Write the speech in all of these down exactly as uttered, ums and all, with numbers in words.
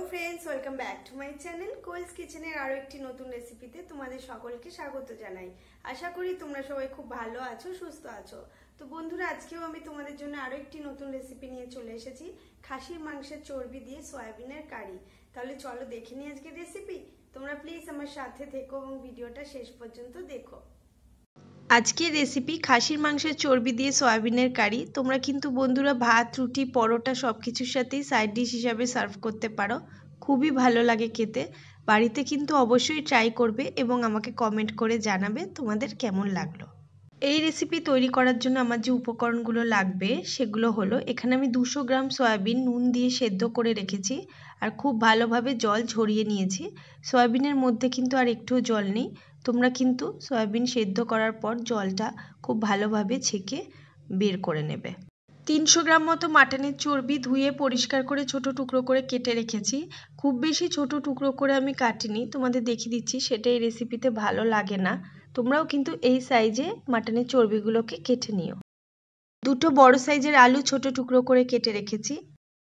Hello friends welcome back to my channel कोल्स किचेনের আরো একটি নতুন রেসিপিতে তোমাদের সকলকে স্বাগত জানাই। আশা করি তোমরা সবাই খুব ভালো আছো, সুস্থ আছো। তো বন্ধুরা, আজকেও আমি তোমাদের জন্য আরো একটি নতুন রেসিপি নিয়ে চলে এসেছি, খাসির মাংসের চর্বি দিয়ে সয়াবিনের কারি। তাহলে চলো দেখে নিই আজকের রেসিপি। তোমরা প্লিজ আমার সাথে থেকো এবং ভিডিওটা শেষ পর্যন্ত দেখো। আজকের রেসিপি খাসির মাংসের চর্বি দিয়ে সয়াবিনের কারি। তোমরা কিন্তু বন্ধুরা ভাত, রুটি, পরোটা সব কিছুর সাথেই সাইড ডিশ হিসাবে সার্ভ করতে পারো। খুবই ভালো লাগে খেতে। বাড়িতে কিন্তু অবশ্যই ট্রাই করবে এবং আমাকে কমেন্ট করে জানাবে তোমাদের কেমন লাগলো। এই রেসিপি তৈরি করার জন্য আমার যে উপকরণগুলো লাগবে সেগুলো হলো, এখানে আমি দুশো গ্রাম সয়াবিন নুন দিয়ে সেদ্ধ করে রেখেছি আর খুব ভালোভাবে জল ঝরিয়ে নিয়েছি। সয়াবিনের মধ্যে কিন্তু আর একটু জল নেই। তোমরা কিন্তু সয়াবিন সেদ্ধ করার পর জলটা খুব ভালোভাবে ছেঁকে বের করে নেবে। তিনশো গ্রাম মতো মাটনের চর্বি ধুয়ে পরিষ্কার করে ছোট টুকরো করে কেটে রেখেছি। খুব বেশি ছোট টুকরো করে আমি কাটিনি, তোমাদের দেখিয়ে দিচ্ছি, সেটা এই রেসিপিতে ভালো লাগে না। তোমরাও কিন্তু এই সাইজে মাটনের চর্বিগুলোকে কেটে নিও। দুটো বড় সাইজের আলু ছোট টুকরো করে কেটে রেখেছি।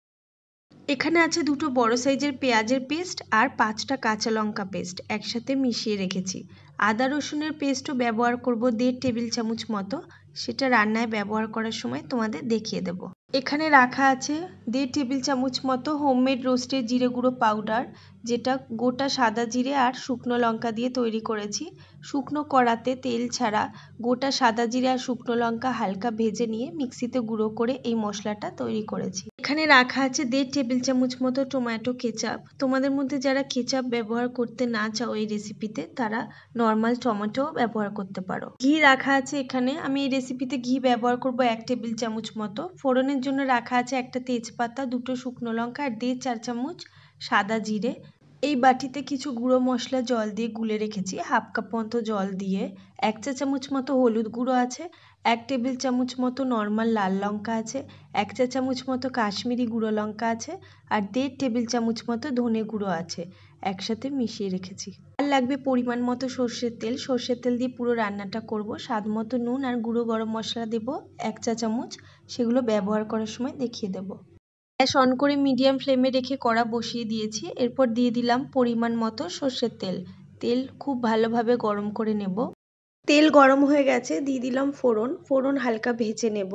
এখানে আছে দুটো বড় সাইজের পেঁয়াজের পেস্ট আর পাঁচটা কাঁচা লঙ্কা পেস্ট একসাথে মিশিয়ে রেখেছি। আদা রসুনের পেস্টও ব্যবহার করব দেড় টেবিল চামচ মতো, সেটা রান্নায় ব্যবহার করার সময় তোমাদের দেখিয়ে দেব। এখানে রাখা আছে দেড় টেবিল চামচ মতো হোমমেড রোস্টেড জিরে গুঁড়ো পাউডার, যেটা গোটা সাদা জিরে আর শুকনো লঙ্কা দিয়ে তৈরি করেছি। শুকনো কড়াতে তেল ছাড়া গোটা সাদা জিরে আর শুকনো লঙ্কা হালকা ভেজে নিয়ে মিক্সিতে গুঁড়ো করে এই মশলাটা তৈরি করেছি। এখানে রাখা আছে দেড় টেবিল চামচ মতো টমেটো কেচাপ। তোমাদের মধ্যে যারা কেচাপ ব্যবহার করতে না চাও এই রেসিপিতে, তারা নর্মাল টমেটো ব্যবহার করতে পারো। ঘি রাখা আছে এখানে, আমি এই রেসিপিতে ঘি ব্যবহার করব এক টেবিল চামচ মতো। ফোড়নের জন্য রাখা আছে একটা তেজপাতা, দুটো শুকনো লঙ্কা আর দেড় চার চামচ সাদা জিরে। এই বাটিতে কিছু গুঁড়ো মশলা জল দিয়ে গুলে রেখেছি, হাফ কাপ মতো জল দিয়ে। এক চা চামচ মতো হলুদ গুঁড়ো আছে, এক টেবিল চামচ মতো নর্মাল লাল লঙ্কা আছে, এক চা চামচ মতো কাশ্মীরি গুঁড়ো লঙ্কা আছে আর দেড় টেবিল চামচ মতো ধনে গুঁড়ো আছে, একসাথে মিশিয়ে রেখেছি। আর লাগবে পরিমাণ মতো সর্ষের তেল। সর্ষের তেল দিয়ে পুরো রান্নাটা করব। স্বাদ মতো নুন আর গুঁড়ো গরম মশলা দেব এক চা চামচ, সেগুলো ব্যবহার করার সময় দেখিয়ে দেব। গ্যাস অন করে মিডিয়াম ফ্লেমে রেখে কড়া বসিয়ে দিয়েছি। এরপর দিয়ে দিলাম পরিমাণ মতো সর্ষের তেল। তেল খুব ভালোভাবে গরম করে নেব। তেল গরম হয়ে গেছে, দিয়ে দিলাম ফোড়ন। ফোড়ন হালকা ভেজে নেব।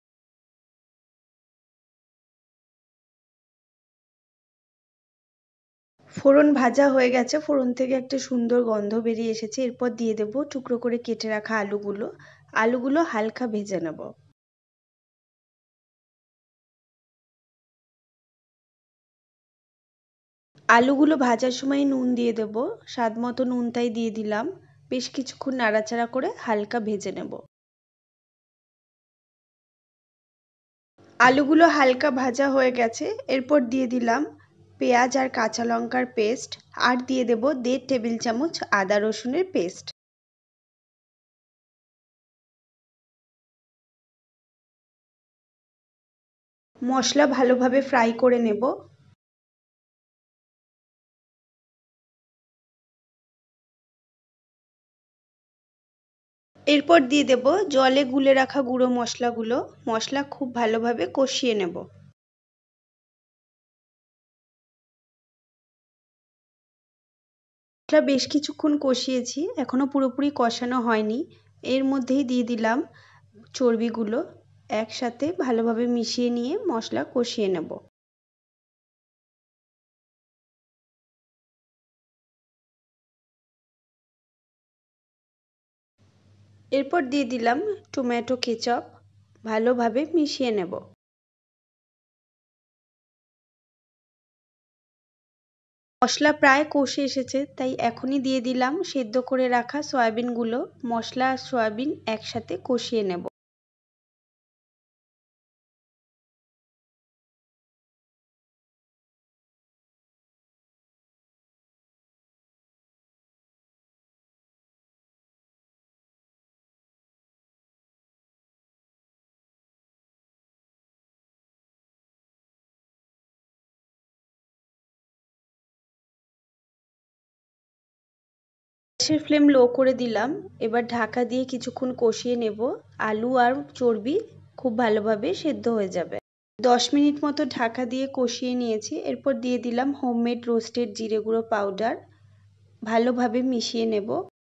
ফোড়ন ভাজা হয়ে গেছে, ফোড়ন থেকে একটা সুন্দর গন্ধ বেরিয়ে এসেছে। এরপর দিয়ে দেব টুকরো করে কেটে রাখা আলুগুলো। আলুগুলো হালকা ভেজে নেব। আলুগুলো ভাজার সময় নুন দিয়ে দেব, স্বাদ মতো নুনটাই দিয়ে দিলাম। বেশ কিছুক্ষণ নাড়াচাড়া করে হালকা ভেজে নেব। আলুগুলো হালকা ভাজা হয়ে গেছে, এরপর দিয়ে দিলাম পেঁয়াজ আর কাঁচা লঙ্কার পেস্ট আর দিয়ে দেব দেড় টেবিল চামচ আদা রসুনের পেস্ট। মশলা ভালোভাবে ফ্রাই করে নেব। এরপর দিয়ে দেব জলে গুলে রাখা গুঁড়ো মশলাগুলো। মশলা খুব ভালোভাবে কষিয়ে নেব। মশলা বেশ কিছুক্ষণ কষিয়েছি, এখনো পুরোপুরি কষানো হয়নি। এর মধ্যেই দিয়ে দিলাম চর্বিগুলো, একসাথে ভালোভাবে মিশিয়ে নিয়ে মশলা কষিয়ে নেব। এরপর দিয়ে দিলাম টমেটো কেচাপ, ভালোভাবে মিশিয়ে নেব। মশলা প্রায় কষে এসেছে, তাই এখনই দিয়ে দিলাম সেদ্ধ করে রাখা সয়াবিনগুলো। মশলা আর সয়াবিন একসাথে কষিয়ে নেব। গ্যাসের ফ্লেম লো করে দিলাম। এবার ঢাকা দিয়ে কিছুক্ষণ কষিয়ে নেব। আলু আর চর্বি খুব ভালোভাবে সেদ্ধ হয়ে যাবে। দশ মিনিট মতো ঢাকা দিয়ে কষিয়ে নিয়েছি। এরপর দিয়ে দিলাম হোমমেড রোস্টেড জিরে গুঁড়ো পাউডার, ভালোভাবে মিশিয়ে নেব।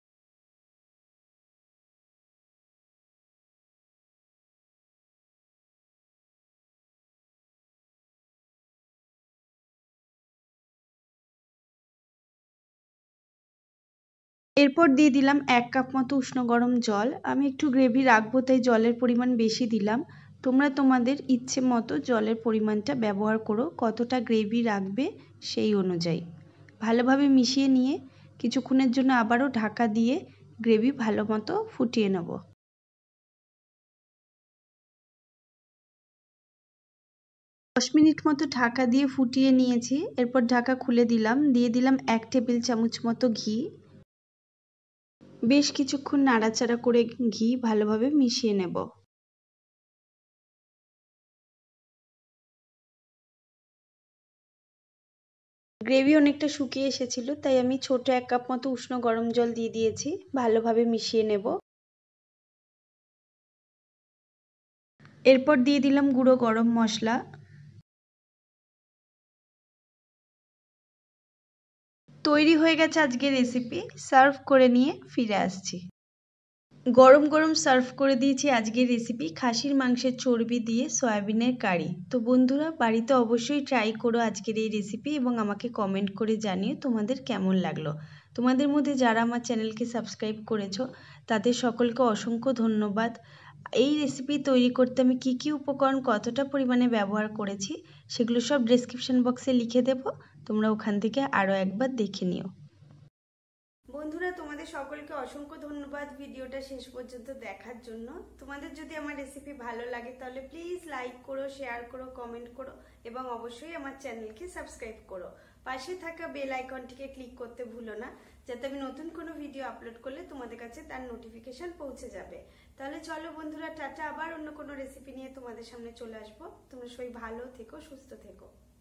এরপর দিয়ে দিলাম এক কাপ মতো উষ্ণ গরম জল। আমি একটু গ্রেভি রাখবো তাই জলের পরিমাণ বেশি দিলাম। তোমরা তোমাদের ইচ্ছে মতো জলের পরিমাণটা ব্যবহার করো, কতটা গ্রেভি রাখবে সেই অনুযায়ী। ভালোভাবে মিশিয়ে নিয়ে কিছুক্ষণের জন্য আবারও ঢাকা দিয়ে গ্রেভি ভালো মতো ফুটিয়ে নেব। দশ মিনিট মতো ঢাকা দিয়ে ফুটিয়ে নিয়েছি। এরপর ঢাকা খুলে দিলাম, দিয়ে দিলাম এক টেবিল চামচ মতো ঘি। বেশ কিছুক্ষণ নাড়াচাড়া করে ঘি ভালোভাবে মিশিয়ে নেব। গ্রেভি অনেকটা শুকিয়ে এসেছিল, তাই আমি ছোট এক কাপ মতো উষ্ণ গরম জল দিয়ে দিয়েছি। ভালোভাবে মিশিয়ে নেব। এরপর দিয়ে দিলাম গুঁড়ো গরম মশলা। তৈরি হয়ে গেছে আজকের রেসিপি। সার্ভ করে নিয়ে ফিরে আসছি। গরম গরম সার্ভ করে দিয়েছি আজকের রেসিপি, খাসির মাংসের চর্বি দিয়ে সয়াবিনের কারি। তো বন্ধুরা, বাড়িতে অবশ্যই ট্রাই করো আজকের এই রেসিপি এবং আমাকে কমেন্ট করে জানিও তোমাদের কেমন লাগলো। তোমাদের মধ্যে যারা আমার চ্যানেলকে সাবস্ক্রাইব করেছো তাদের সকলকে অসংখ্য ধন্যবাদ। এই রেসিপি তৈরি করতে আমি কি কি উপকরণ কতটা পরিমাণে ব্যবহার করেছি সেগুলো সব ডেসক্রিপশন বক্সে লিখে দেব, তোমরা ওখান থেকে আরও একবার দেখে নিও। বন্ধুরা, তোমাদের সকলকে অসংখ্য ধন্যবাদ ভিডিওটা শেষ পর্যন্ত দেখার জন্য। তোমাদের যদি আমার রেসিপি ভালো লাগে তাহলে প্লিজ লাইক করো, শেয়ার করো, কমেন্ট করো এবং অবশ্যই আমার চ্যানেলকে সাবস্ক্রাইব করো। পাশে থাকা বেল আইকনটিকে ক্লিক করতে ভুলো না, যাতে আমি নতুন কোনো ভিডিও আপলোড করলে তোমাদের কাছে তার নোটিফিকেশন পৌঁছে যাবে। তাহলে চলো বন্ধুরা, টাটা, আবার অন্য কোনো রেসিপি নিয়ে তোমাদের সামনে চলে আসবো। তোমরা সবাই ভালো থেকো, সুস্থ থেকো।